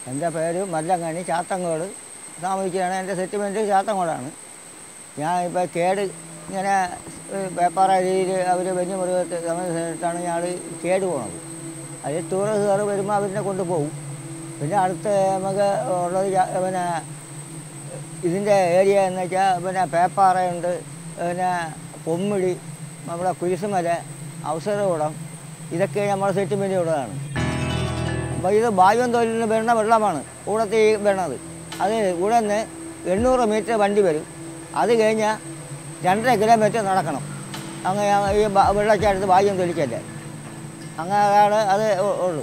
എൻ്റെ പേര് മല്ലങ്ങണി ചാത്തങ്കോട് താമസിക്കുകയാണ്. എൻ്റെ സെറ്റിൽമെൻറ്റ് ചാത്തങ്കോടാണ്. ഞാൻ ഇപ്പോൾ കേട് ഇങ്ങനെ പേപ്പർ രീതിയിൽ അവർ വലിയ മൃഗത്തെ സമയത്താണ് ഞങ്ങൾ കേട് പോണത്. അതിൽ ടൂറിസ്റ്റുകാർ വരുമ്പോൾ അവരിനെ കൊണ്ടുപോകും. പിന്നെ അടുത്ത് നമുക്ക് ഉള്ളത് പിന്നെ ഇതിൻ്റെ ഏരിയ എന്ന് വെച്ചാൽ പിന്നെ പേപ്പാറയുണ്ട്, പിന്നെ പൊമ്മിടി, നമ്മുടെ കുരിശുമല, അവസരകൂടം, ഇതൊക്കെ നമ്മുടെ സെറ്റിൽമെൻറ്റ് ഉള്ളതാണ്. അപ്പോൾ ഇത് ബാഹ്യം തൊഴിലിന് വരുന്ന വെള്ളമാണ് കൂടത്തിൽ വീണത്. അത് ഇവിടെ നിന്ന് 800 മീറ്റർ വണ്ടി വരും. അത് കഴിഞ്ഞാൽ 2.5 കിലോമീറ്റർ നടക്കണം. അങ്ങനെ ഈ വെള്ളച്ചാട്ടത്ത് ബാഹ്യം തൊലിക്കല്ലേ, അങ്ങനെയാണ് അത് ഉള്ളു.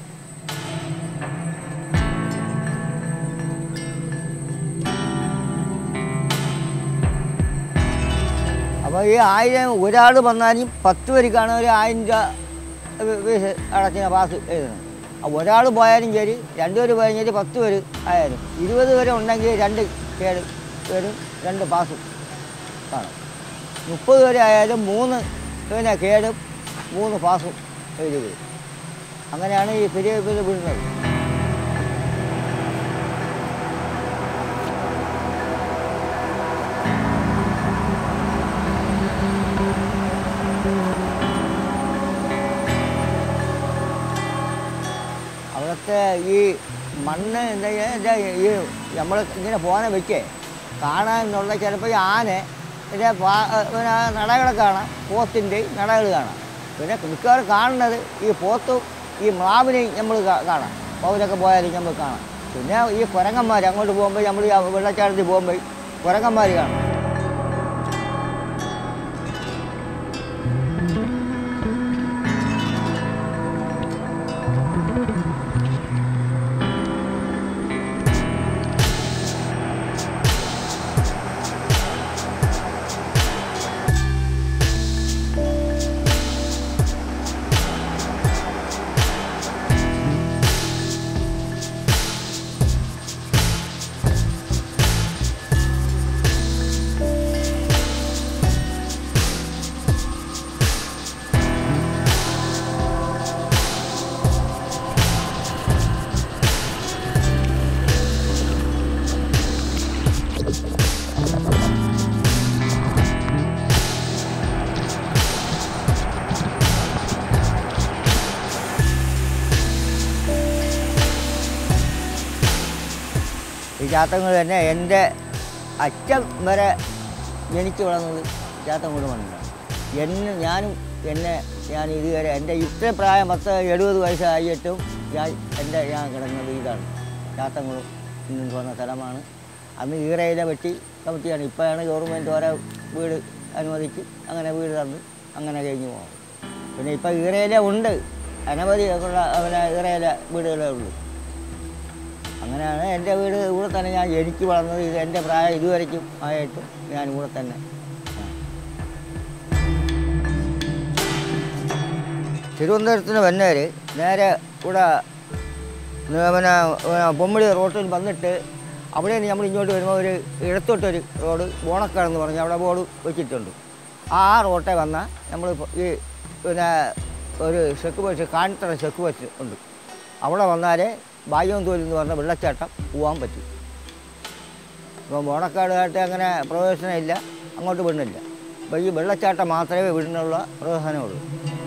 അപ്പോൾ ഈ 1000 ഒരാൾ വന്നാലും 10 പേർക്കാണ് ഒരു 1000 രൂപ ഫീസ് അടച്ചിന് പാസ് എഴുതുന്നത്. ഒരാൾ പോയാലും ശരി, 2 പേര് പോയാലും ശരി, 10 പേര് ആയാലും 20 പേര് ഉണ്ടെങ്കിൽ 2 കേട് പേരും 2 പാസും കാണും. 30 പേര് ആയാലും 3 പിന്നെ കേടും 3 പാസും എഴുതി വരും. അങ്ങനെയാണ് ഈ പെരിയ വിടുന്നത്. അവിടുത്തെ ഈ മണ്ണ് എന്താ ഈ നമ്മൾ ഇങ്ങനെ പോകാൻ വെക്കേ കാണാൻ എന്നുള്ള ചിലപ്പോൾ ഈ ആന ഇതിൻ്റെ പിന്നെ നടകളൊക്കെ കാണാം, പോത്തിൻ്റെ നടകൾ കാണാം. പിന്നെ മിക്കവാറും കാണുന്നത് ഈ പോത്തും ഈ മ്ലാവിനെയും നമ്മൾ കാണാം. പൗരൊക്കെ പോയാലും നമ്മൾ കാണാം. പിന്നെ ഈ കുരങ്ങന്മാർ അങ്ങോട്ട് പോകുമ്പോൾ നമ്മൾ ഈ വെള്ളച്ചാട്ടത്തിൽ പോകുമ്പോൾ കുരങ്ങന്മാർ കാണാം. ഈ ചാത്തങ്കോട് തന്നെ എൻ്റെ അച്ഛൻ വരെ ജനിച്ചു വളർന്നത് ചാത്തങ്കോട് മണ്ണിലാണ്. ഞാൻ ഇതുവരെ എൻ്റെ ഇത്ര പ്രായം 70 വയസ്സായിട്ടും ഞാൻ കിടന്നത് ഇതാണ് ചാത്തങ്കോട് എന്ന് പറഞ്ഞ സ്ഥലമാണ്. അന്ന് ഈറയിലെ വെട്ടി കമ്മിറ്റിയാണ്. ഇപ്പോഴാണ് ഗവൺമെൻറ് ഓരോ വീട് അനുവദിച്ച് അങ്ങനെ വീട് തന്ന് അങ്ങനെ കഴിഞ്ഞു പോകും. പിന്നെ ഇപ്പോൾ ഈറയില ഉണ്ട്, അനവധി ഉള്ള പിന്നെ ഈറയില വീടുകളേ ഉള്ളൂ. അങ്ങനെയാണ് എൻ്റെ വീട്. ഇവിടെ തന്നെ ഞാൻ ജനിച്ച് വളർന്നത്. ഇത് എൻ്റെ പ്രായം ഇതുവരയ്ക്കും ആയിട്ടും ഞാൻ ഇവിടെ തന്നെ. തിരുവനന്തപുരത്തിന് വന്നേര് നേരെ ഇവിടെ പിന്നെ പൊമ്മിടി റോട്ടിൽ വന്നിട്ട് അവിടെ നിന്ന് നമ്മൾ ഇങ്ങോട്ട് വരുമ്പോൾ ഒരു ഇടത്തോട്ടൊരു റോഡ് ബോണക്കാടെന്ന് പറഞ്ഞ് അവിടെ ബോർഡ് വെച്ചിട്ടുണ്ട്. ആ റോട്ടെ വന്നാൽ നമ്മൾ ഈ പിന്നെ ഒരു ചെക്ക് പോസ്റ്റ് കാണിത്തറ ചെക്ക് പോസ്റ്റ് ഉണ്ട്. അവിടെ വന്നാലേ ബാഹ്യം തൊഴിൽ എന്ന് പറഞ്ഞ വെള്ളച്ചാട്ടം പോകാൻ പറ്റും. ഇപ്പോൾ ബോണക്കാടുമായിട്ട് അങ്ങനെ പ്രവേശനമില്ല, അങ്ങോട്ട് വിടുന്നില്ല. അപ്പോൾ ഈ വെള്ളച്ചാട്ടം മാത്രമേ വിടുന്നുള്ള പ്രവേശനമുള്ളൂ.